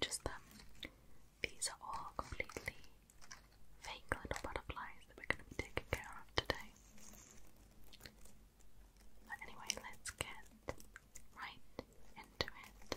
just them. These are all completely fake little butterflies that we're going to be taking care of today. But anyway, let's get right into it.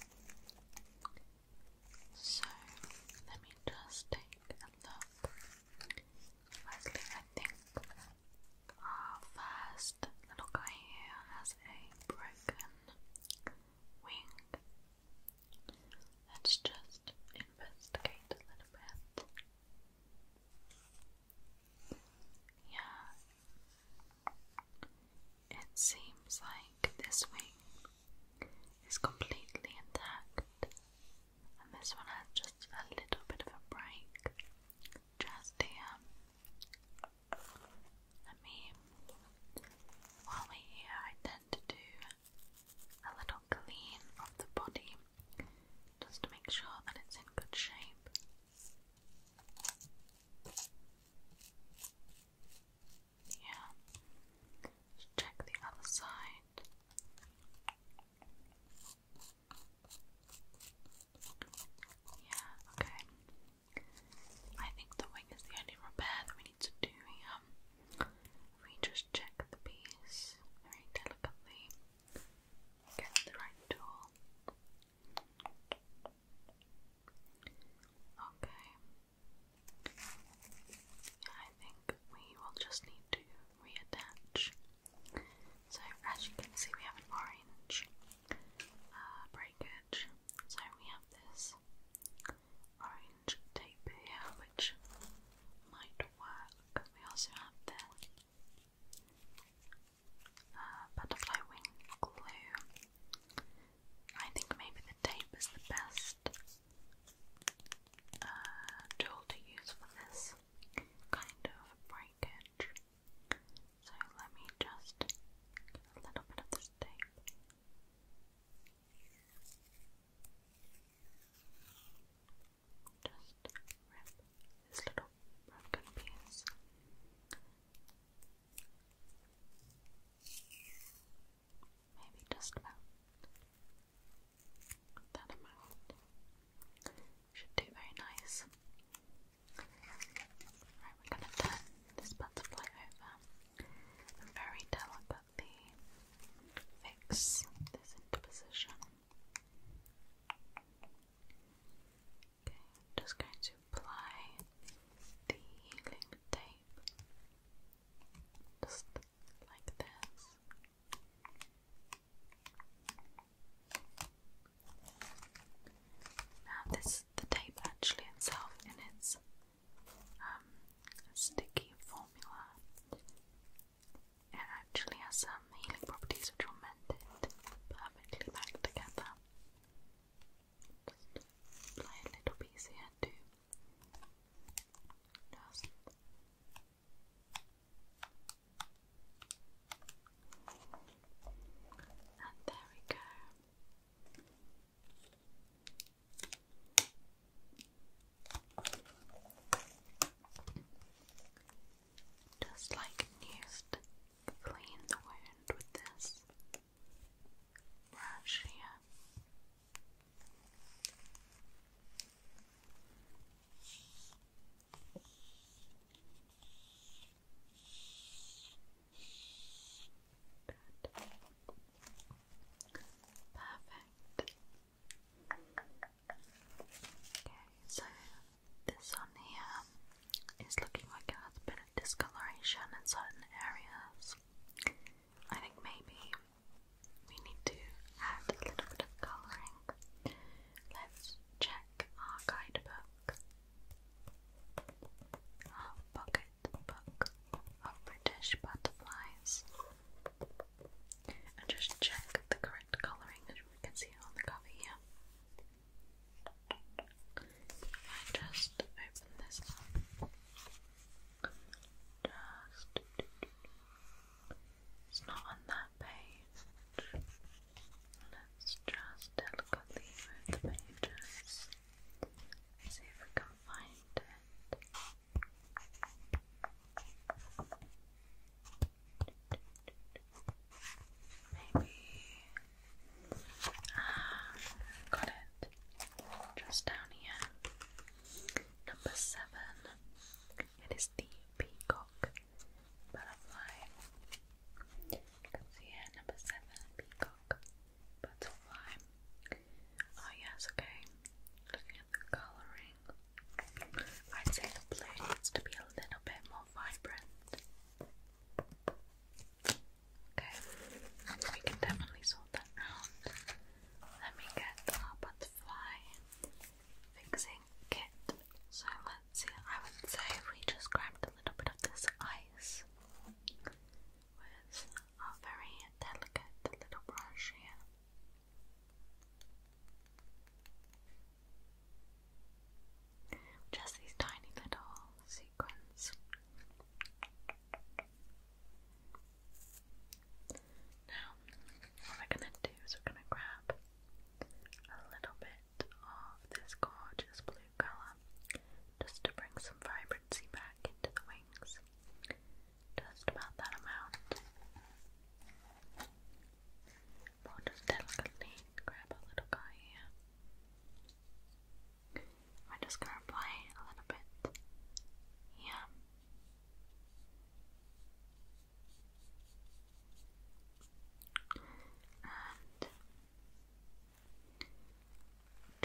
So, let me just take a look. Firstly, I think our first little guy here has a broken wing. Let's just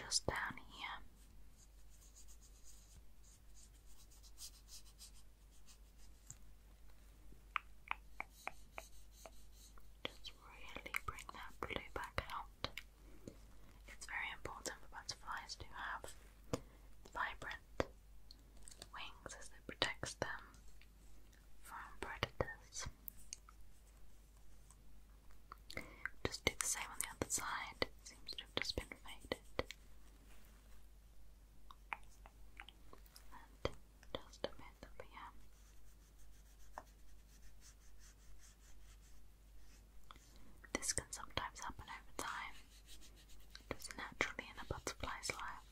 just down here. Just really bring that blue back out. It's very important for butterflies to have vibrant wings as it protects them from predators. Just do the same on the other side. It seems to have just been faded. And just a bit up here. This can sometimes happen over time, just naturally in a butterfly's life.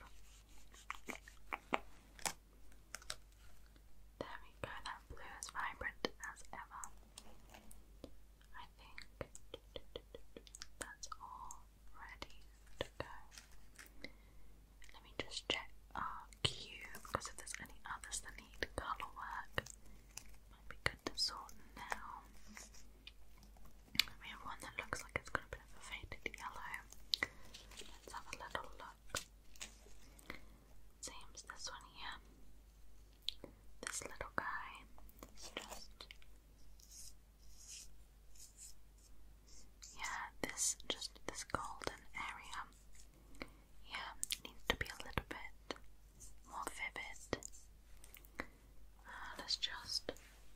There we go, that blue is vibrant as ever. I think that's all ready to go. Let me just check our cube, because if there's any others that need colour work, might be good to sort now. We have one that looks like it's got a bit of a faded yellow. Let's have a little look. Seems this one here, this little guy, is just, yeah, this golden area here needs to be a little bit more vivid. Let's just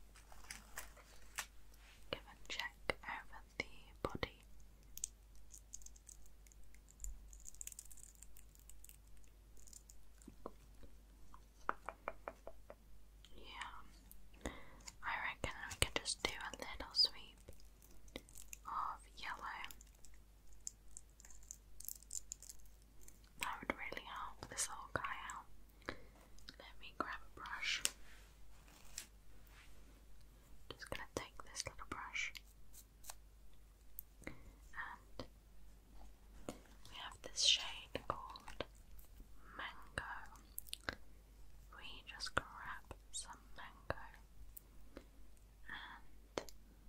give a check over the body. Yeah, I reckon we can just do a little sweep of yellow. That would really help this little guy out. Let me grab a brush. Just gonna take this little brush, and we have this shade called Mango. We just grab some mango and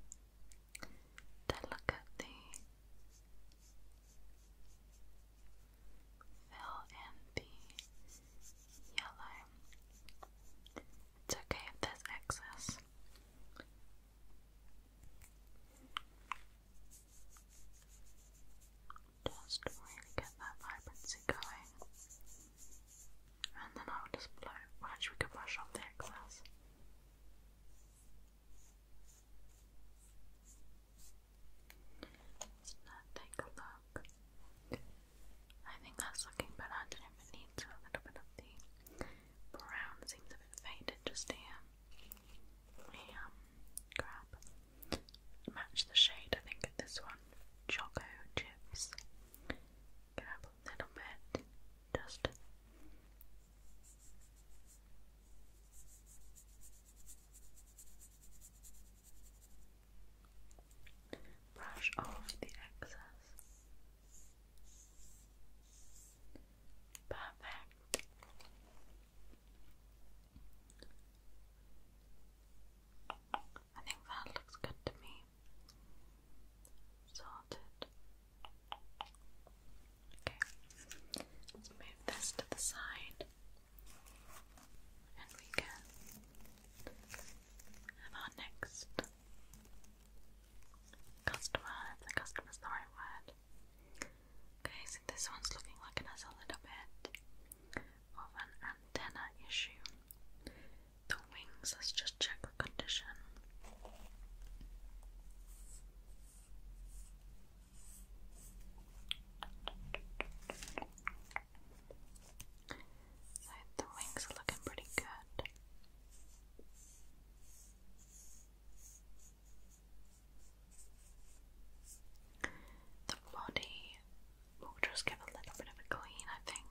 to look at the fill in the yellow. It's okay if there's excess. Just really get that vibrancy going, and then I'll just blow. Well, actually, we can brush off the excess. Let's take a look. I think that's looking better. I don't know if it needs a little bit of the brown. Seems a bit faded just here. Grab, match the shade. I think of this one, Choco Chips. Grab a little bit, just brush off the excess. Perfect. I think that looks good to me. Sorted. Okay, let's move this to the side, and we can have our next customer, if the customer's the right word. Okay, so this one's looking like it has a little bit of an antenna issue. The wings, let's just check the condition. So the wings are looking pretty good. The body, we'll just give a little bit of a clean, I think.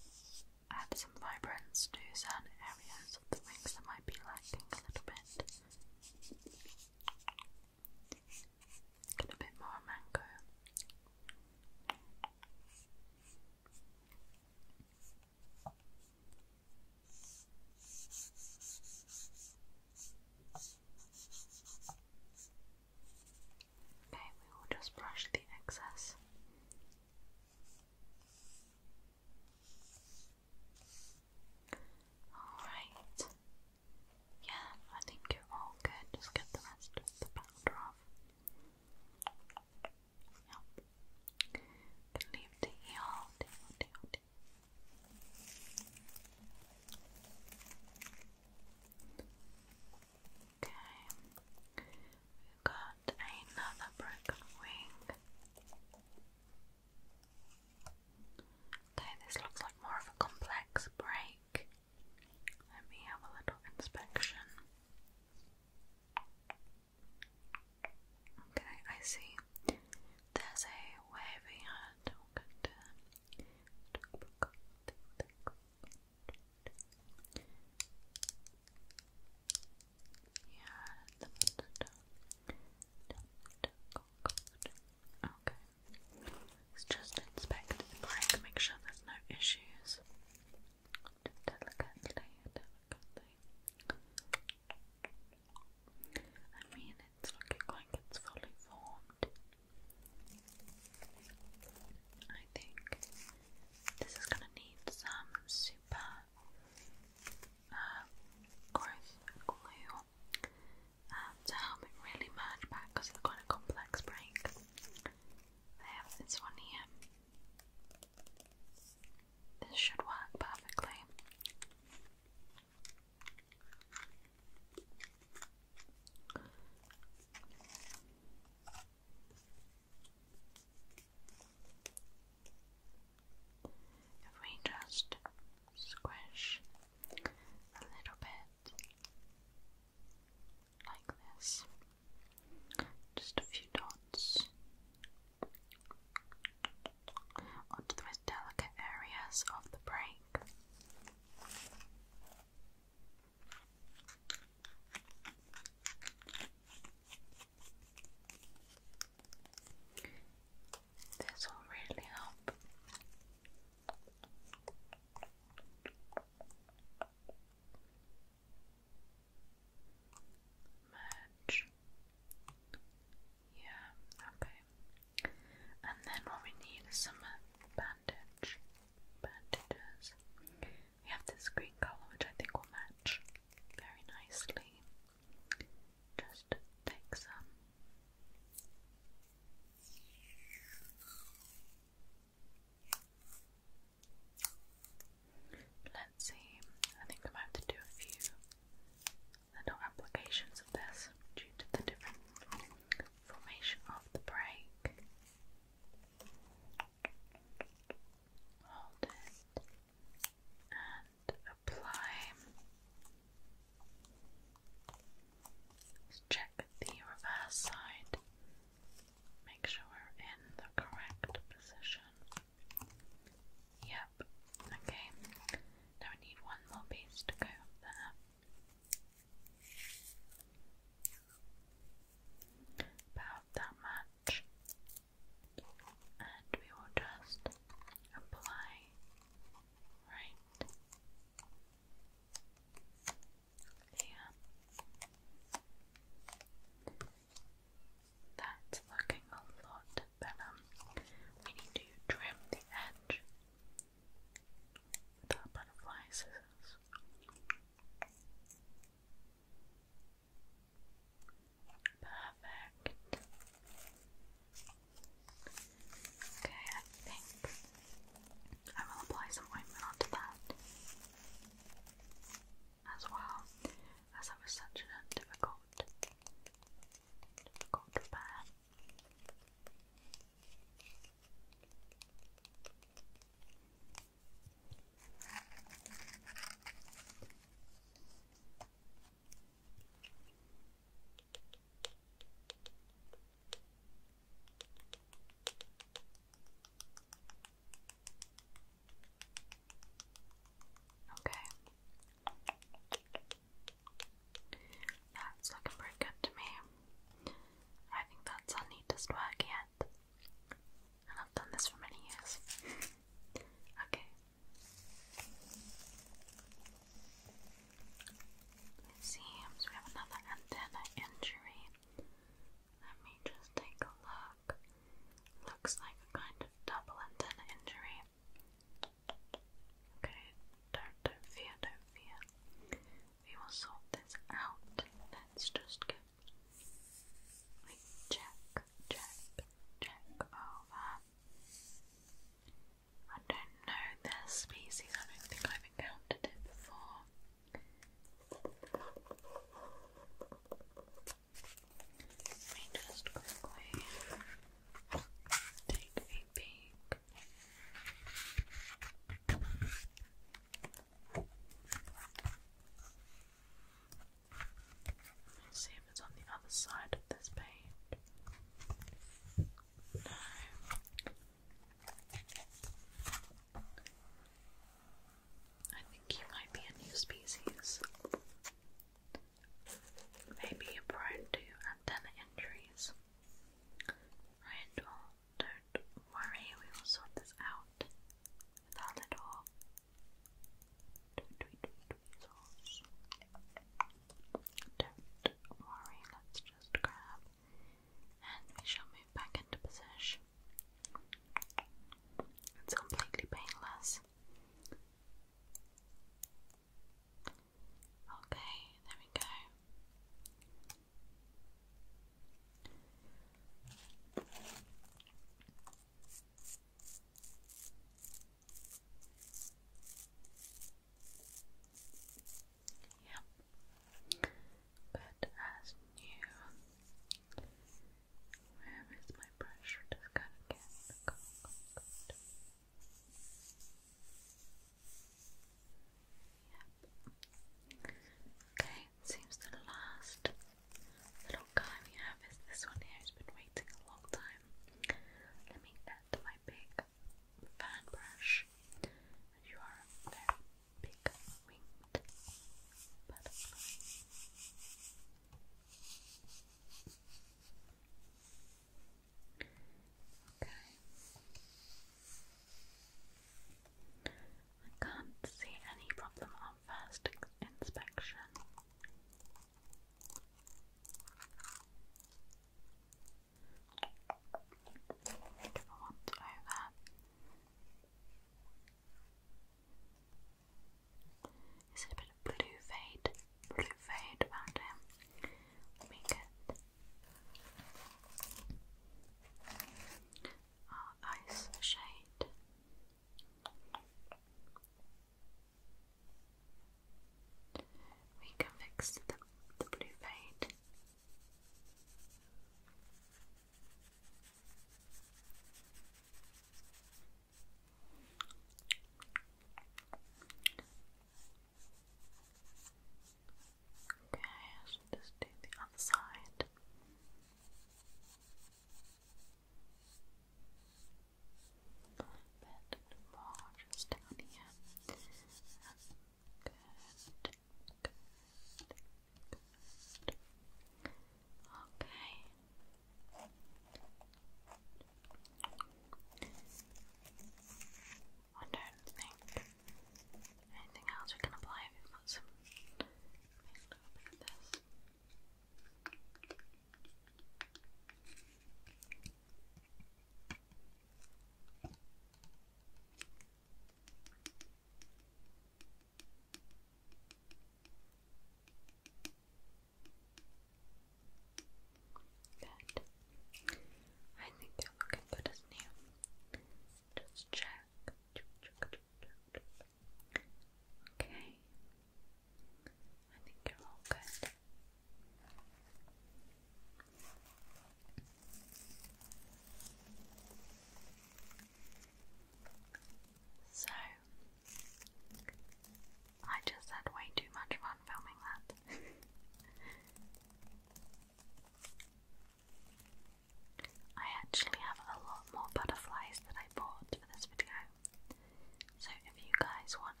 actually have a lot more butterflies that I bought for this video. So if you guys want